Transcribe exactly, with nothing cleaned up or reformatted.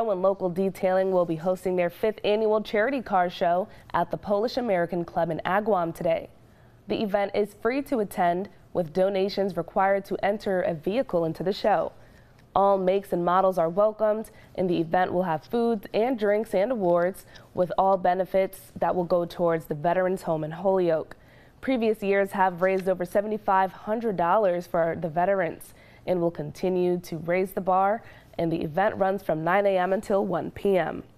Auto and Local Detailing will be hosting their fifth annual charity car show at the Polish American Club in Agawam today. The event is free to attend, with donations required to enter a vehicle into the show. All makes and models are welcomed, and the event will have foods and drinks and awards, with all benefits that will go towards the Veterans Home in Holyoke. Previous years have raised over seven thousand five hundred dollars for the veterans and will continue to raise the bar, and the event runs from nine A M until one P M